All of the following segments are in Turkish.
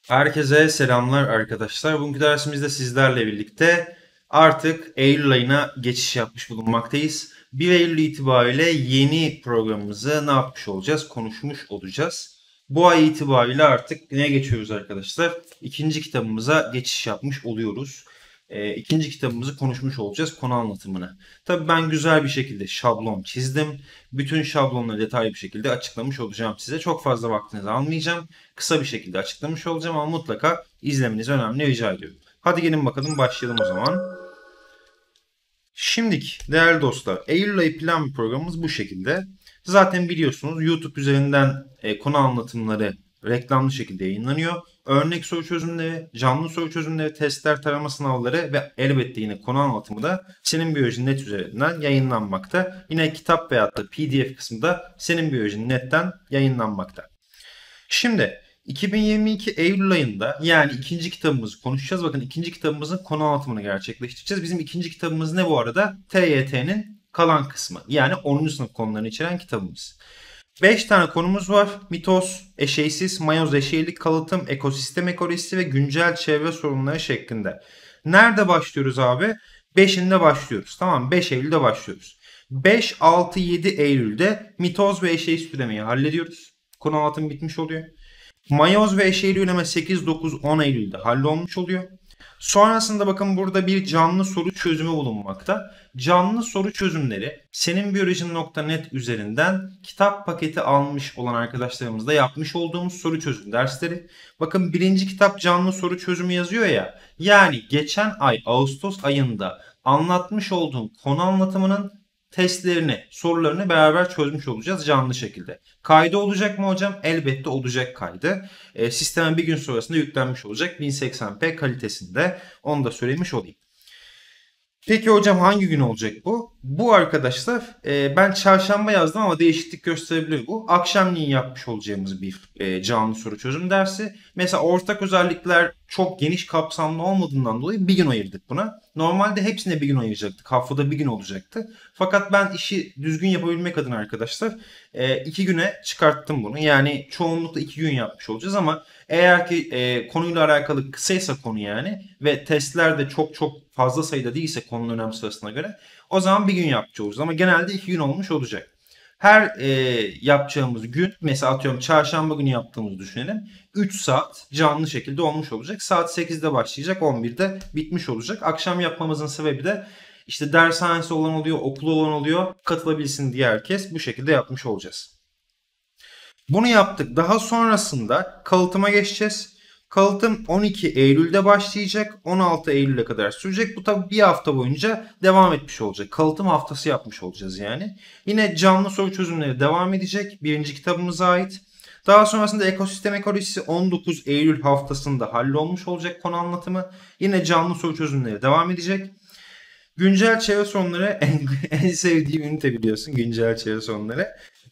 Herkese selamlar arkadaşlar. Bugünkü dersimizde sizlerle birlikte artık Eylül ayına geçiş yapmış bulunmaktayız. 1 Eylül itibariyle yeni programımızı ne yapmış olacağız? Konuşmuş olacağız. Bu ay itibariyle artık ne geçiyoruz arkadaşlar? İkinci kitabımıza geçiş yapmış oluyoruz. İkinci kitabımızı konuşmuş olacağız, konu anlatımını. Tabii ben güzel bir şekilde şablon çizdim. Bütün şablonları detaylı bir şekilde açıklamış olacağım size. Çok fazla vaktinizi almayacağım. Kısa bir şekilde açıklamış olacağım ama mutlaka izlemenizi önemli rica ediyorum. Hadi gelin bakalım başlayalım o zaman. Şimdilik değerli dostlar, Eylül ayı plan programımız bu şekilde. Zaten biliyorsunuz YouTube üzerinden konu anlatımları reklamlı şekilde yayınlanıyor. Örnek soru çözümleri, canlı soru çözümleri, testler, tarama sınavları ve elbette yine konu anlatımı da Senin Biyoloji Net üzerinden yayınlanmakta. Yine kitap veyahut da PDF kısmı da Senin Biyoloji Net'ten yayınlanmakta. Şimdi 2022 Eylül ayında yani ikinci kitabımızı konuşacağız. Bakın ikinci kitabımızın konu anlatımını gerçekleştireceğiz. Bizim ikinci kitabımız ne bu arada? TYT'nin kalan kısmı. Yani 10. sınıf konularını içeren kitabımız. 5 tane konumuz var. Mitoz, eşeysiz, mayoz, eşeylik, kalıtım, ekosistem ekolojisi ve güncel çevre sorunları şeklinde. Nerede başlıyoruz abi? 5'inde başlıyoruz. Tamam, 5 Eylül'de başlıyoruz. 5, 6, 7 Eylül'de mitoz ve eşeğsiz üremeyi hallediyoruz. Konu anlatım bitmiş oluyor. Mayoz ve eşeğli üreme 8, 9, 10 Eylül'de hallolmuş oluyor. Sonrasında bakın burada bir canlı soru çözümü bulunmakta. Canlı soru çözümleri seninbiyolojin.net üzerinden kitap paketi almış olan arkadaşlarımızla yapmış olduğumuz soru çözüm dersleri. Bakın birinci kitap canlı soru çözümü yazıyor ya. Yani geçen ay Ağustos ayında anlatmış olduğum konu anlatımının testlerini, sorularını beraber çözmüş olacağız canlı şekilde. Kaydı olacak mı hocam? Elbette olacak kaydı. Sisteme bir gün sonrasında yüklenmiş olacak 1080p kalitesinde. Onu da söylemiş olayım. Peki hocam hangi gün olacak bu? Bu arkadaşlar ben çarşamba yazdım ama değişiklik gösterebilir bu. Akşamleyin yapmış olacağımız bir canlı soru çözüm dersi. Mesela ortak özellikler çok geniş kapsamlı olmadığından dolayı bir gün ayırdık buna. Normalde hepsine bir gün ayıracaktık. Haftada bir gün olacaktı. Fakat ben işi düzgün yapabilmek adına arkadaşlar 2 güne çıkarttım bunu. Yani çoğunlukla 2 gün yapmış olacağız ama eğer ki konuyla alakalı kısaysa konu yani ve testler de çok çok fazla sayıda değilse konunun önem sırasına göre o zaman bir gün yapmış olacağız. Ama genelde 2 gün olmuş olacak. Her yapacağımız gün mesela atıyorum çarşamba günü yaptığımızı düşünelim. 3 saat canlı şekilde olmuş olacak. Saat 8'de başlayacak, 11'de bitmiş olacak. Akşam yapmamızın sebebi de işte dershanesi olan oluyor, okulu olan oluyor. Katılabilsin diye herkes bu şekilde yapmış olacağız. Bunu yaptık. Daha sonrasında kalıtıma geçeceğiz. Kalıtım 12 Eylül'de başlayacak. 16 Eylül'e kadar sürecek. Bu tabi bir hafta boyunca devam etmiş olacak. Kalıtım haftası yapmış olacağız yani. Yine canlı soru çözümleri devam edecek. Birinci kitabımıza ait. Daha sonrasında ekosistem ekolojisi 19 Eylül haftasında hallolmuş olacak konu anlatımı. Yine canlı soru çözümleri devam edecek. Güncel çevre sorunları en sevdiğim ünite biliyorsun, güncel çevre sorunları.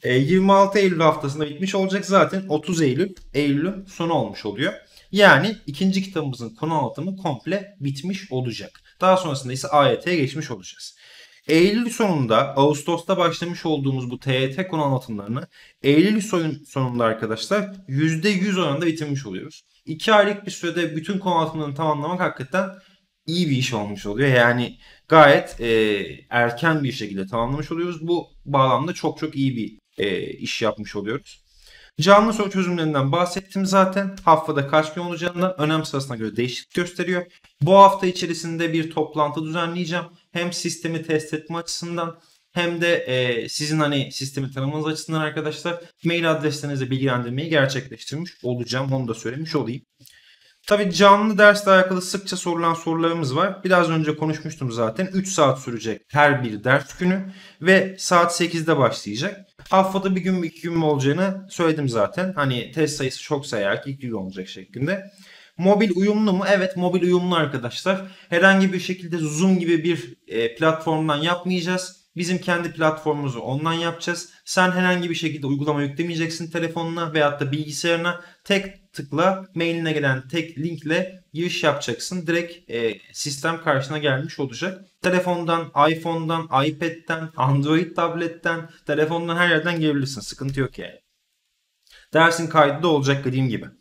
26 Eylül haftasında bitmiş olacak, zaten 30 Eylül'ün sonu olmuş oluyor. Yani ikinci kitabımızın konu anlatımı komple bitmiş olacak. Daha sonrasında ise AYT'ye geçmiş olacağız. Eylül sonunda Ağustos'ta başlamış olduğumuz bu TYT konu anlatımlarını Eylül sonunda arkadaşlar %100 oranında bitirmiş oluyoruz. 2 aylık bir sürede bütün konu anlatımlarını tamamlamak hakikaten iyi bir iş olmuş oluyor. Yani gayet erken bir şekilde tamamlamış oluyoruz. Bu bağlamda çok çok iyi bir iş yapmış oluyoruz. Canlı soru çözümlerinden bahsettim zaten. Haftada kaç gün olacağından önem sırasına göre değişiklik gösteriyor. Bu hafta içerisinde bir toplantı düzenleyeceğim. Hem sistemi test etme açısından hem de sizin hani sistemi tanımanız açısından arkadaşlar mail adreslerinize bilgilendirmeyi gerçekleştirmiş olacağım. Onu da söylemiş olayım. Tabii canlı dersle alakalı sıkça sorulan sorularımız var. Biraz önce konuşmuştum zaten. 3 saat sürecek her bir ders günü ve saat 8'de başlayacak. Haftada bir gün mü 2 gün mü olacağını söyledim zaten. Hani test sayısı çoksa eğer ki 2 gün olacak şeklinde. Mobil uyumlu mu? Evet, mobil uyumlu arkadaşlar. Herhangi bir şekilde Zoom gibi bir platformdan yapmayacağız. Bizim kendi platformumuzu ondan yapacağız. Sen herhangi bir şekilde uygulama yüklemeyeceksin telefonuna veyahut da bilgisayarına. Tek tıkla mailine gelen tek linkle giriş yapacaksın. Direkt sistem karşına gelmiş olacak. Telefondan, iPhone'dan, iPad'den, Android tabletten, telefondan her yerden girebilirsin. Sıkıntı yok yani. Dersin kaydı da olacak dediğim gibi.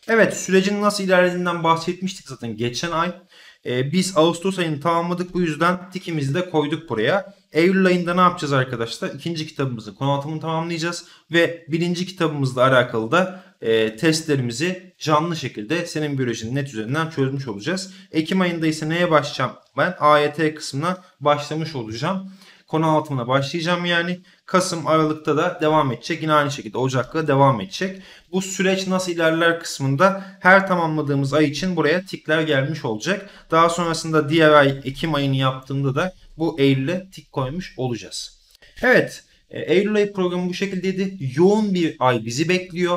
Evet, sürecin nasıl ilerlediğinden bahsetmiştik zaten geçen ay. Biz Ağustos ayını tamamladık, bu yüzden tikimizi de koyduk buraya. Eylül ayında ne yapacağız arkadaşlar? İkinci kitabımızın konu anlatımını tamamlayacağız ve birinci kitabımızla alakalı da testlerimizi canlı şekilde senin biyolojinin net üzerinden çözmüş olacağız. Ekim ayında ise neye başlayacağım? Ben AYT kısmına başlamış olacağım. Konu anlatımına başlayacağım yani. Kasım, Aralık'ta da devam edecek. Yine aynı şekilde Ocak'ta devam edecek. Bu süreç nasıl ilerler kısmında her tamamladığımız ay için buraya tikler gelmiş olacak. Daha sonrasında diğer ay Ekim ayını yaptığımda da bu Eylül'e tik koymuş olacağız. Evet, Eylül ayı programı bu şekildeydi. Yoğun bir ay bizi bekliyor.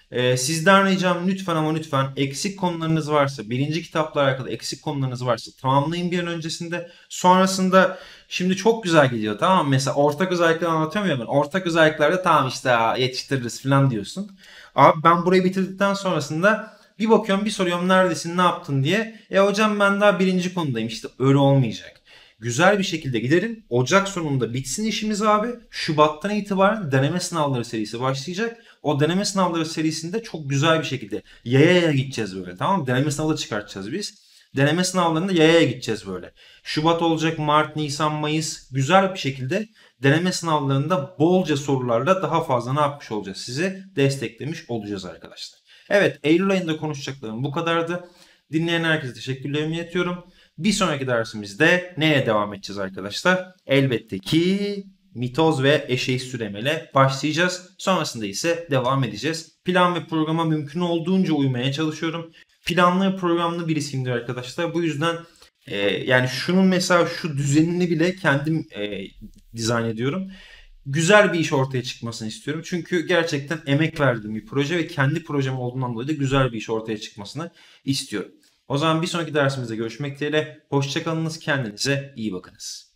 Sizden ricam lütfen ama lütfen eksik konularınız varsa, birinci kitapla alakalı eksik konularınız varsa tamamlayın bir an öncesinde. Sonrasında şimdi çok güzel gidiyor, tamam mı? Mesela ortak özellikleri anlatıyorum ya ben. Ortak özelliklerde tamam işte yetiştiririz falan diyorsun. Abi ben burayı bitirdikten sonrasında bir bakıyorum, bir soruyorum neredesin, ne yaptın diye. Hocam ben daha birinci konudayım, işte öyle olmayacak. Güzel bir şekilde gidelim. Ocak sonunda bitsin işimiz abi. Şubat'tan itibaren deneme sınavları serisi başlayacak. O deneme sınavları serisinde çok güzel bir şekilde yaya gideceğiz böyle, tamam mı? Deneme sınavı da çıkartacağız biz. Deneme sınavlarında yaya gideceğiz böyle. Şubat olacak, Mart, Nisan, Mayıs, güzel bir şekilde deneme sınavlarında bolca sorularla daha fazla ne yapmış olacağız? Sizi desteklemiş olacağız arkadaşlar. Evet, Eylül ayında konuşacaklarım bu kadardı. Dinleyen herkese teşekkürlerimi iletiyorum. Bir sonraki dersimizde neye devam edeceğiz arkadaşlar? Elbette ki mitoz ve eşeğiz türemeyle başlayacağız. Sonrasında ise devam edeceğiz. Plan ve programa mümkün olduğunca uymaya çalışıyorum. Planlı programlı birisiyimdir arkadaşlar. Bu yüzden yani şunun mesela şu düzenini bile kendim dizayn ediyorum. Güzel bir iş ortaya çıkmasını istiyorum. Çünkü gerçekten emek verdiğim bir proje ve kendi projem olduğundan dolayı da güzel bir iş ortaya çıkmasını istiyorum. O zaman bir sonraki dersimizde görüşmek dileğiyle. Hoşça kalınız, kendinize iyi bakınız.